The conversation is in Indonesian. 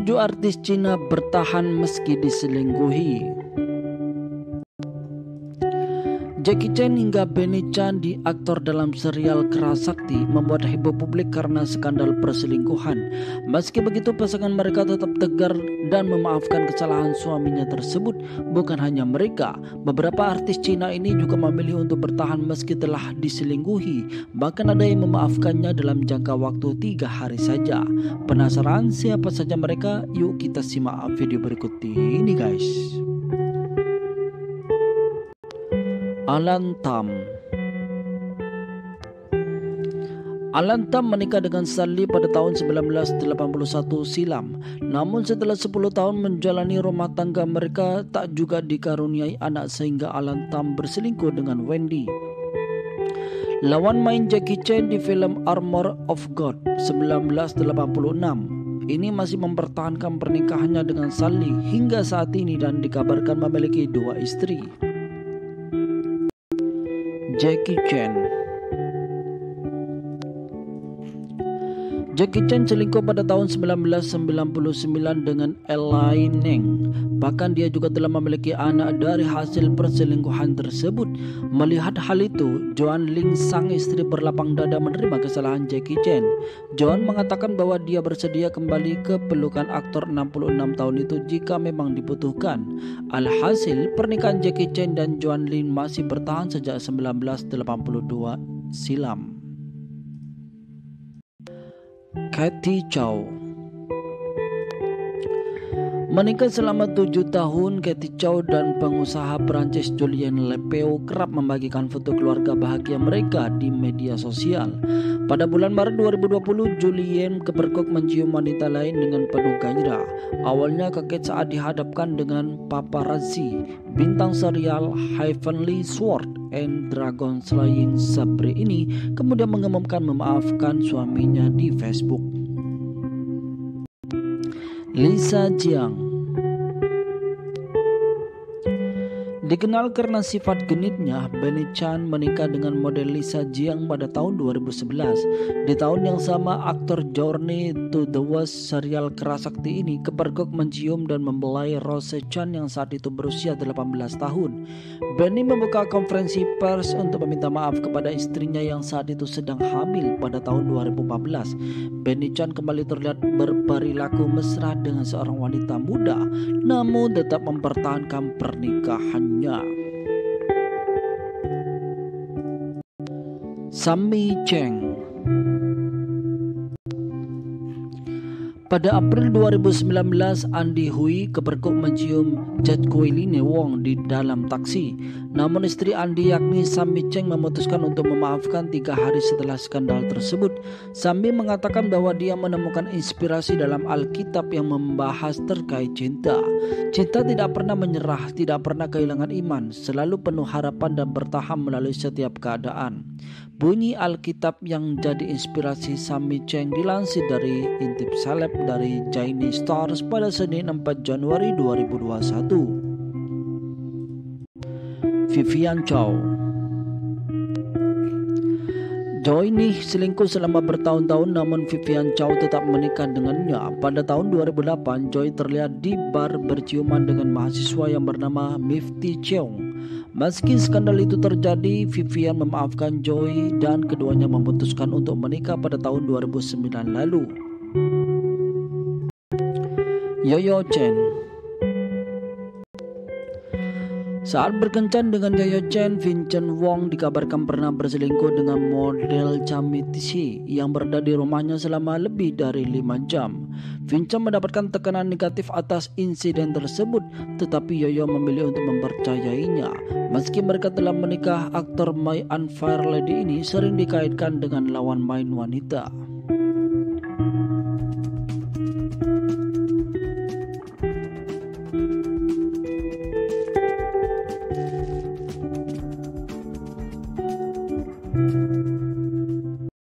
7 artis Cina bertahan meski diselingkuhi. Jackie Chan hingga Benny Chan, di aktor dalam serial Kerasakti, membuat heboh publik karena skandal perselingkuhan. Meski begitu, pasangan mereka tetap tegar dan memaafkan kesalahan suaminya tersebut. Bukan hanya mereka, beberapa artis Cina ini juga memilih untuk bertahan meski telah diselingkuhi. Bahkan ada yang memaafkannya dalam jangka waktu 3 hari saja. Penasaran siapa saja mereka? Yuk kita simak video berikut ini guys. Alan Tam. Alan Tam menikah dengan Sally pada tahun 1981 silam. Namun setelah 10 tahun menjalani rumah tangga, mereka tak juga dikaruniai anak sehingga Alan Tam berselingkuh dengan Wendy, lawan main Jackie Chan di film Armor of God 1986. Ini masih mempertahankan pernikahannya dengan Sally hingga saat ini dan dikabarkan memiliki 2 istri. Jackie Chan. Jackie Chan selingkuh pada tahun 1999 dengan Elaine Neng. Bahkan dia juga telah memiliki anak dari hasil perselingkuhan tersebut. Melihat hal itu, Joan Ling, sang istri, berlapang dada menerima kesalahan Jackie Chan. Joan mengatakan bahwa dia bersedia kembali ke pelukan aktor 66 tahun itu jika memang dibutuhkan. Alhasil, pernikahan Jackie Chan dan Joan Ling masih bertahan sejak 1982 silam. Cathy Chow. Menikah selama 7 tahun, Cathy Chow dan pengusaha Perancis Julien Lepeu kerap membagikan foto keluarga bahagia mereka di media sosial. Pada bulan Maret 2020, Julien kepergok mencium wanita lain dengan penuh gairah. Awalnya kaget saat dihadapkan dengan paparazzi. Bintang serial Heavenly Sword and Dragon Slaying Sabre ini kemudian mengumumkan memaafkan suaminya di Facebook. Lisa Jiang. Dikenal karena sifat genitnya, Benny Chan menikah dengan model Lisa Jiang pada tahun 2011. Di tahun yang sama, aktor Journey to the West serial Kerasakti ini kepergok mencium dan membelai Rose Chan yang saat itu berusia 18 tahun. Benny membuka konferensi pers untuk meminta maaf kepada istrinya yang saat itu sedang hamil pada tahun 2014. Benny Chan kembali terlihat berperilaku mesra dengan seorang wanita muda, namun tetap mempertahankan pernikahannya. Sammi Cheng. Pada April 2019, Andy Hui kepergok mencium Jacqueline Wong di dalam taksi. Namun istri Andy yakni Sammi Cheng memutuskan untuk memaafkan 3 hari setelah skandal tersebut. Sammi mengatakan bahwa dia menemukan inspirasi dalam Alkitab yang membahas terkait cinta. Cinta tidak pernah menyerah, tidak pernah kehilangan iman, selalu penuh harapan dan bertahan melalui setiap keadaan. Bunyi Alkitab yang jadi inspirasi Sammi Cheng dilansir dari Intip Seleb dari Chinese Stars pada Senin 4 Januari 2021. Vivian Chow. Joy ini selingkuh selama bertahun-tahun, namun Vivian Chow tetap menikah dengannya. Pada tahun 2008, Joy terlihat di bar berciuman dengan mahasiswa yang bernama Mifty Cheong. Meski skandal itu terjadi, Vivian memaafkan Joy dan keduanya memutuskan untuk menikah pada tahun 2009 lalu. Yoyo Chen. Saat berkencan dengan Yoyo Chen, Vincent Wong dikabarkan pernah berselingkuh dengan model Chamitishi yang berada di rumahnya selama lebih dari 5 jam. Vincent mendapatkan tekanan negatif atas insiden tersebut, tetapi Yoyo memilih untuk mempercayainya. Meski mereka telah menikah, aktor My Unfair Lady ini sering dikaitkan dengan lawan main wanita.